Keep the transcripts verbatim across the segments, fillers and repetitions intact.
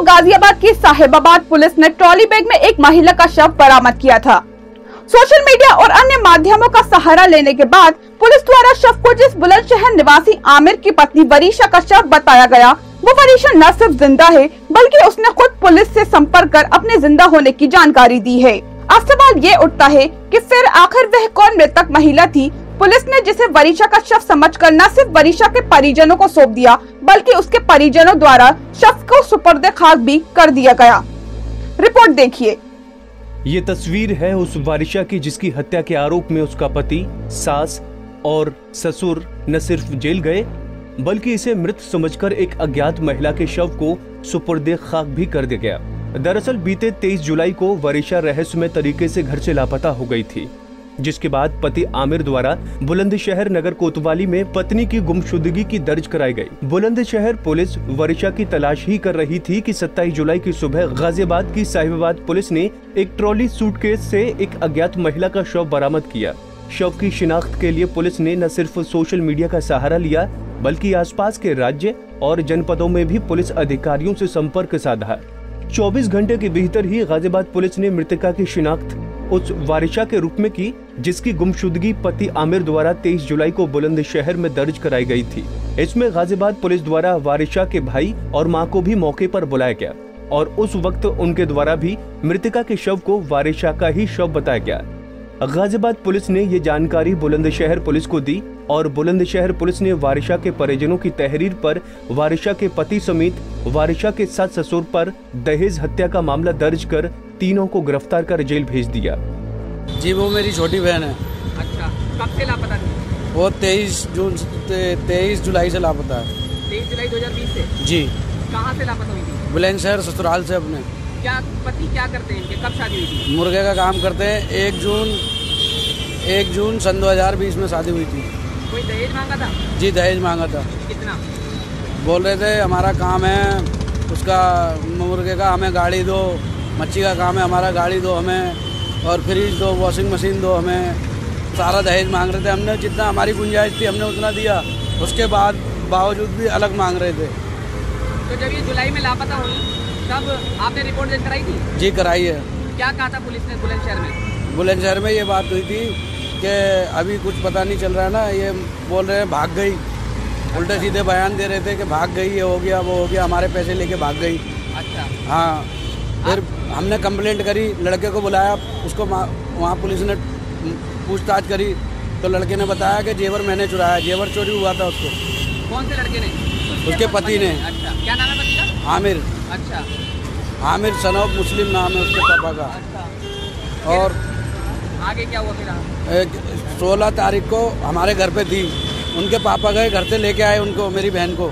गाजियाबाद की साहिबाबाद पुलिस ने trolley bag में एक महिला का शव बरामद किया था। सोशल मीडिया और अन्य माध्यमों का सहारा लेने के बाद पुलिस द्वारा शव को जिस बुलंदशहर निवासी आमिर की पत्नी वरीशा का शव बताया गया, वो वरीशा न सिर्फ जिंदा है बल्कि उसने खुद पुलिस से संपर्क कर अपने जिंदा होने की जानकारी दी है। अब सवाल ये उठता है कि फिर आखिर वह कौन मृतक महिला थी? पुलिस ने जिसे वरीशा का शव समझकर न सिर्फ वरीशा के परिजनों को सौंप दिया बल्कि उसके परिजनों द्वारा शव को सुपर्द खाक भी कर दिया गया। रिपोर्ट देखिए। ये तस्वीर है उस वरीशा की जिसकी हत्या के आरोप में उसका पति, सास और ससुर न सिर्फ जेल गए बल्कि इसे मृत समझकर एक अज्ञात महिला के शव को सुपर्द खाक भी कर दिया गया। दरअसल बीते तेईस जुलाई को वरीशा रहस्यमय तरीके से घर से लापता हो गई थी, जिसके बाद पति आमिर द्वारा बुलंदशहर नगर कोतवाली में पत्नी की गुमशुदगी की दर्ज कराई गई। बुलंदशहर पुलिस वरीशा की तलाश ही कर रही थी कि सत्ताईस जुलाई की सुबह गाजियाबाद की साहिबाबाद पुलिस ने एक ट्रॉली सूटकेस से एक अज्ञात महिला का शव बरामद किया। शव की शिनाख्त के लिए पुलिस ने न सिर्फ सोशल मीडिया का सहारा लिया बल्कि आसपास के राज्य और जनपदों में भी पुलिस अधिकारियों से संपर्क साधा। चौबीस घंटे के भीतर ही गाजियाबाद पुलिस ने मृतका की शिनाख्त उस वरीशा के रूप में की जिसकी गुमशुदगी पति आमिर द्वारा तेईस जुलाई को बुलंदशहर में दर्ज कराई गई थी। इसमें गाजियाबाद पुलिस द्वारा वरीशा के भाई और मां को भी मौके पर बुलाया गया और उस वक्त उनके द्वारा भी मृतका के शव को वरीशा का ही शव बताया गया। गाजियाबाद पुलिस ने ये जानकारी बुलंदशहर पुलिस को दी और बुलंदशहर पुलिस ने वरीशा के परिजनों की तहरीर पर वरीशा के पति समेत वरीशा के सास ससुर पर दहेज हत्या का मामला दर्ज कर तीनों को गिरफ्तार कर जेल भेज दिया। जी वो मेरी छोटी बहन है। अच्छा, कब से लापता थी? वो तेईस जून तेईस जुलाई से लापता है। तेईस जुलाई दो हज़ार बीस से? जी। कहाँ से लापता हुई थी? बुलंदशहर ससुराल से अपने। क्या पति क्या करते हैं इनके? कब शादी हुई थी? मुर्गे का काम करते हैं। एक जून एक जून सन दो हजार बीस में शादी हुई थी। कोई दहेज मांगा था? जी दहेज मांगा था। कितना? बोल रहे थे हमारा काम है उसका मुर्गे का, हमें गाड़ी दो, मच्छी का काम है हमारा, गाड़ी दो हमें, और फ्रिज दो, वॉशिंग मशीन दो हमें, सारा दहेज मांग रहे थे। हमने जितना हमारी गुंजाइश थी हमने उतना दिया, उसके बाद बावजूद भी अलग मांग रहे थे। तो जब ये जुलाई में लापता हुई तब आपने रिपोर्ट दर्ज कराई थी? जी कराई है। क्या कहा था पुलिस ने बुलंदशहर में? बुलंदशहर में ये बात हुई थी कि अभी कुछ पता नहीं चल रहा है ना, ये बोल रहे हैं भाग गई, उल्टे सीधे बयान दे रहे थे कि भाग गई, ये हो गया वो हो गया, हमारे पैसे लेके भाग गई। अच्छा। हाँ, फिर हमने कंप्लेंट करी, लड़के को बुलाया, उसको वहाँ पुलिस ने पूछताछ करी तो लड़के ने बताया कि जेवर मैंने चुराया, जेवर चोरी हुआ था उसको। कौन से लड़के ने? उसके पति ने। अच्छा, क्या नाम है पति का? आमिर। अच्छा। आमिर सनौब मुस्लिम नाम है उसके पापा का। अच्छा। और आगे क्या हुआ फिर? सोलह तारीख को हमारे घर पे थी, उनके पापा गए घर से लेके आए उनको, मेरी बहन को।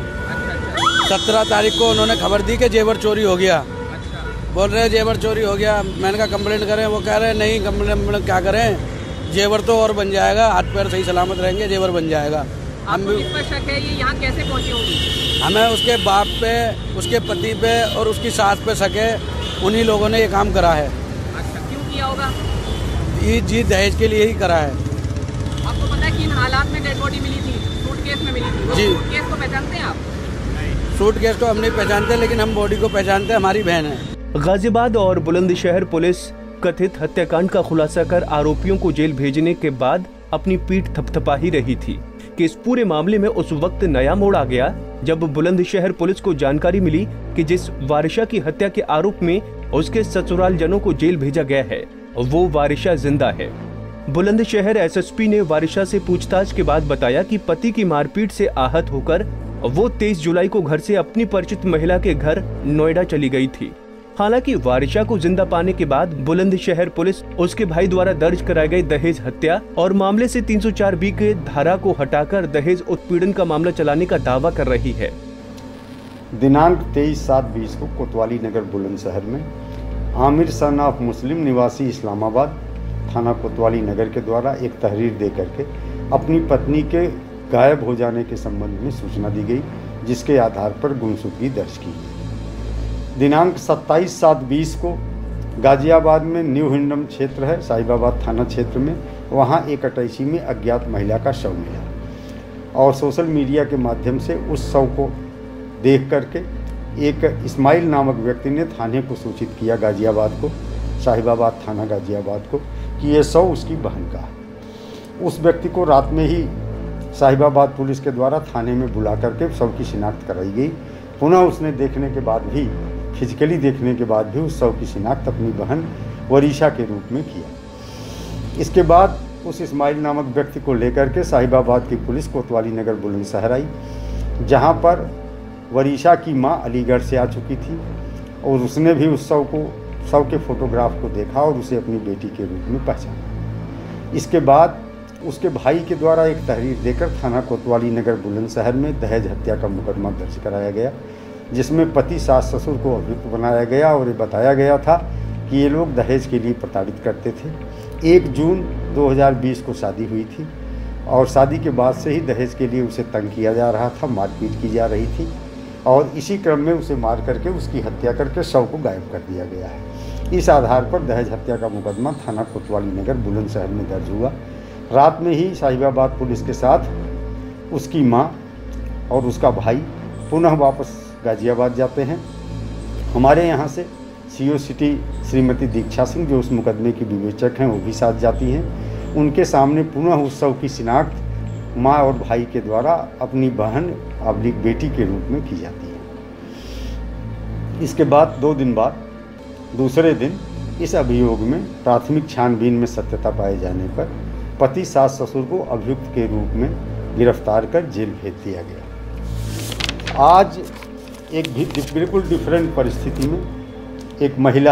सत्रह तारीख को उन्होंने खबर दी कि जेवर चोरी हो गया। बोल रहे जेवर चोरी हो गया। मैंने कहा कंप्लेंट करें, वो कह रहे नहीं कंप्लेंट क्या करें, जेवर तो और बन जाएगा, हाथ पैर सही सलामत रहेंगे, जेवर बन जाएगा। हम भी किस पर शक है, ये यहाँ कैसे पहुँची होंगी? हमें उसके बाप पे, उसके पति पे और उसकी सास पे शक है, उन्हीं लोगों ने ये काम करा है। अच्छा, क्यों किया होगा? ये जी दहेज के लिए ही करा है। आपको पता है कि इन हालात में डेड बॉडी मिली थी, सूटकेस में मिली थी? जी। सूटकेस को पहचानते हैं आप? सूटकेस को हम नहीं पहचानते लेकिन हम बॉडी को पहचानते हैं, हमारी बहन है। गाजियाबाद और बुलंदशहर पुलिस कथित हत्याकांड का खुलासा कर आरोपियों को जेल भेजने के बाद अपनी पीठ थपथपा ही रही थी कि इस पूरे मामले में उस वक्त नया मोड़ आ गया जब बुलंदशहर पुलिस को जानकारी मिली कि जिस वरीशा की हत्या के आरोप में उसके ससुराल जनों को जेल भेजा गया है वो वरीशा जिंदा है। बुलंदशहर एसएसपी ने वरीशा से पूछताछ के बाद बताया कि पति की मारपीट से आहत होकर वो तेईस जुलाई को घर से अपनी परिचित महिला के घर नोएडा चली गई थी। हालांकि वरीशा को जिंदा पाने के बाद बुलंदशहर पुलिस उसके भाई द्वारा दर्ज कराई गई दहेज हत्या और मामले से तीन सौ चार बी के धारा को हटाकर दहेज उत्पीड़न का मामला चलाने का दावा कर रही है। दिनांक तेईस सात बीस को कोतवाली नगर बुलंदशहर में आमिर सन ऑफ मुस्लिम निवासी इस्लामाबाद थाना कोतवाली नगर के द्वारा एक तहरीर दे करके अपनी पत्नी के गायब हो जाने के संबंध में सूचना दी गई, जिसके आधार पर गुमशुदगी दर्ज की। दिनांक सत्ताईस सात बीस को गाजियाबाद में न्यू हिंडम क्षेत्र है, साहिबाबाद थाना क्षेत्र में, वहाँ एक अटैची में अज्ञात महिला का शव मिला और सोशल मीडिया के माध्यम से उस शव को देख करके एक इस्माइल नामक व्यक्ति ने थाने को सूचित किया, गाजियाबाद को, साहिबाबाद थाना गाजियाबाद को, कि ये शव उसकी बहन का है। उस व्यक्ति को रात में ही साहिबाबाद पुलिस के द्वारा थाने में बुला करके शव की शिनाख्त कराई गई। पुनः उसने देखने के बाद भी, फिजिकली देखने के बाद भी उस शव की शिनाख्त अपनी बहन वरीशा के रूप में किया। इसके बाद उस इस्माइल नामक व्यक्ति को लेकर के साहिबाबाद की पुलिस कोतवाली नगर बुलंदशहर आई, जहां पर वरीशा की मां अलीगढ़ से आ चुकी थी और उसने भी उस शव को शव के फोटोग्राफ को देखा और उसे अपनी बेटी के रूप में पहचाना। इसके बाद उसके भाई के द्वारा एक तहरीर देकर थाना कोतवाली नगर बुलंदशहर में दहेज हत्या का मुकदमा दर्ज कराया गया, जिसमें पति सास ससुर को अभियुक्त बनाया गया और ये बताया गया था कि ये लोग दहेज के लिए प्रताड़ित करते थे। एक जून दो हज़ार बीस को शादी हुई थी और शादी के बाद से ही दहेज के लिए उसे तंग किया जा रहा था, मारपीट की जा रही थी और इसी क्रम में उसे मार करके उसकी हत्या करके शव को गायब कर दिया गया है। इस आधार पर दहेज हत्या का मुकदमा थाना कोतवाली नगर बुलंदशहर में दर्ज हुआ। रात में ही साहिबाबाद पुलिस के साथ उसकी मां और उसका भाई पुनः वापस गाजियाबाद जाते हैं। हमारे यहाँ से सीओ सिटी श्रीमती दीक्षा सिंह, जो उस मुकदमे की विवेचक हैं, वो भी साथ जाती हैं। उनके सामने पुनः उस शव की शिनाख्त माँ और भाई के द्वारा अपनी बहन अबलिक बेटी के रूप में की जाती है। इसके बाद दो दिन बाद दूसरे दिन इस अभियोग में प्राथमिक छानबीन में सत्यता पाए जाने पर पति सास ससुर को अभियुक्त के रूप में गिरफ्तार कर जेल भेज दिया गया। आज एक भी बिल्कुल डिफरेंट परिस्थिति में एक महिला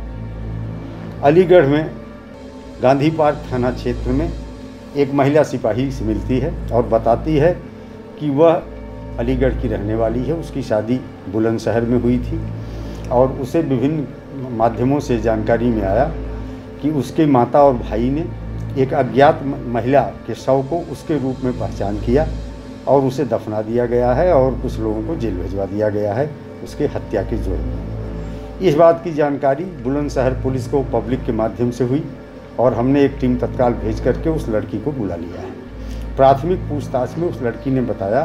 अलीगढ़ में गांधी पार्क थाना क्षेत्र में एक महिला सिपाही से मिलती है और बताती है कि वह अलीगढ़ की रहने वाली है। उसकी शादी बुलंदशहर में हुई थी और उसे विभिन्न माध्यमों से जानकारी में आया कि उसके माता और भाई ने एक अज्ञात महिला के शव को उसके रूप में पहचान किया और उसे दफना दिया गया है और कुछ लोगों को जेल भिजवा दिया गया है उसके हत्या के जुर्म में। इस बात की जानकारी बुलंदशहर पुलिस को पब्लिक के माध्यम से हुई और हमने एक टीम तत्काल भेज करके उस लड़की को बुला लिया है। प्राथमिक पूछताछ में उस लड़की ने बताया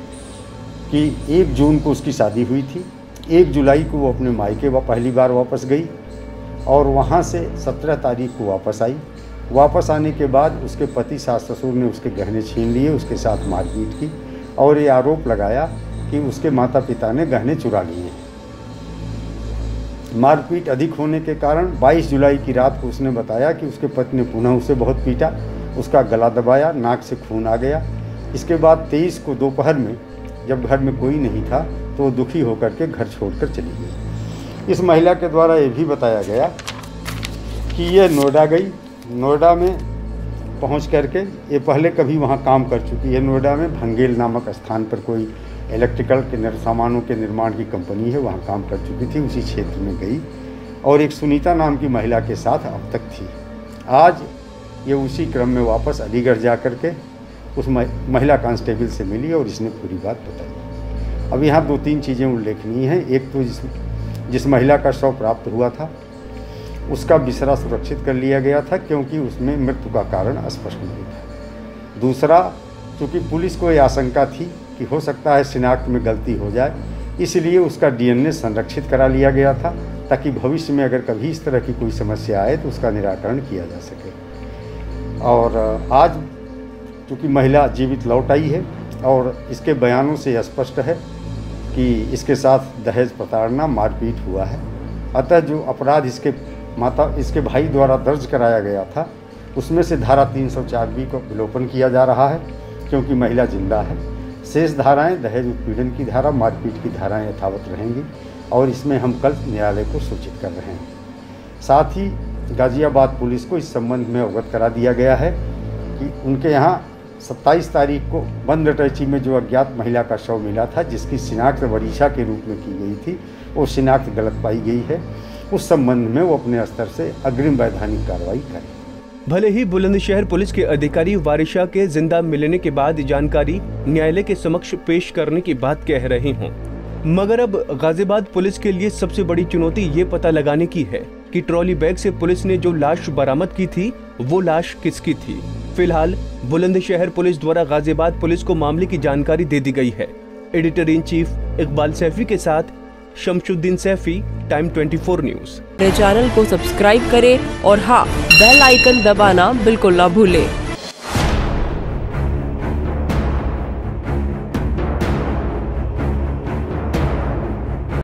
कि एक जून को उसकी शादी हुई थी, एक जुलाई को वो अपने मायके पहली बार वापस गई और वहाँ से सत्रह तारीख को वापस आई। वापस आने के बाद उसके पति सास ससुर ने उसके गहने छीन लिए, उसके साथ मारपीट की और ये आरोप लगाया कि उसके माता पिता ने गहने चुरा लिए। मारपीट अधिक होने के कारण बाईस जुलाई की रात को उसने बताया कि उसके पति ने पुनः उसे बहुत पीटा, उसका गला दबाया, नाक से खून आ गया। इसके बाद तेईस को दोपहर में जब घर में कोई नहीं था तो वो दुखी होकर के घर छोड़कर चली गई। इस महिला के द्वारा ये भी बताया गया कि ये नोएडा गई, नोएडा में पहुंच करके ये पहले कभी वहां काम कर चुकी है। नोएडा में भंगेल नामक स्थान पर कोई इलेक्ट्रिकल के सामानों के निर्माण की कंपनी है, वहां काम कर चुकी थी। उसी क्षेत्र में गई और एक सुनीता नाम की महिला के साथ अब तक थी। आज ये उसी क्रम में वापस अलीगढ़ जा कर के उस महिला कांस्टेबल से मिली और इसने पूरी बात बताई। अब यहाँ दो तीन चीज़ें उल्लेखनीय हैं। एक तो जिस जिस महिला का शव प्राप्त हुआ था उसका बिसरा सुरक्षित कर लिया गया था क्योंकि उसमें मृत्यु का कारण स्पष्ट नहीं था। दूसरा, चूँकि पुलिस को यह आशंका थी कि हो सकता है शिनाख्त में गलती हो जाए, इसलिए उसका डीएनए संरक्षित करा लिया गया था ताकि भविष्य में अगर कभी इस तरह की कोई समस्या आए तो उसका निराकरण किया जा सके। और आज चूँकि महिला जीवित लौट आई है और इसके बयानों से स्पष्ट है कि इसके साथ दहेज प्रताड़ना, मारपीट हुआ है। अतः जो अपराध इसके माता इसके भाई द्वारा दर्ज कराया गया था उसमें से धारा तीन सौ चार बी को विलोपन किया जा रहा है क्योंकि महिला जिंदा है। शेष धाराएं दहेज उत्पीड़न की धारा, मारपीट की धाराएं यथावत रहेंगी और इसमें हम कल न्यायालय को सूचित कर रहे हैं। साथ ही गाजियाबाद पुलिस को इस संबंध में अवगत करा दिया गया है कि उनके यहाँ सत्ताईस तारीख को बंद अटैची में जो अज्ञात महिला का शव मिला था जिसकी शिनाख्त वरीशा के रूप में की गई थी, वो शिनाख्त गलत पाई गई है। उस संबंध में वो अपने स्तर से अग्रिम वैधानिक कार्रवाई करें। भले ही बुलंदशहर पुलिस के अधिकारी वारिशा के जिंदा मिलने के बाद जानकारी न्यायालय के समक्ष पेश करने की बात कह रहे हों, मगर अब गाजियाबाद पुलिस के लिए सबसे बड़ी चुनौती ये पता लगाने की है कि ट्रॉली बैग से पुलिस ने जो लाश बरामद की थी वो लाश किसकी थी। फिलहाल बुलंदशहर पुलिस द्वारा गाजियाबाद पुलिस को मामले की जानकारी दे दी गई है। Editor in chief Iqbal Saifi के साथ शमशुद्दीन सैफी, टाइम चौबीस न्यूज। मेरे चैनल को सब्सक्राइब करें और हाँ, बेल आइकन दबाना बिल्कुल ना भूलें।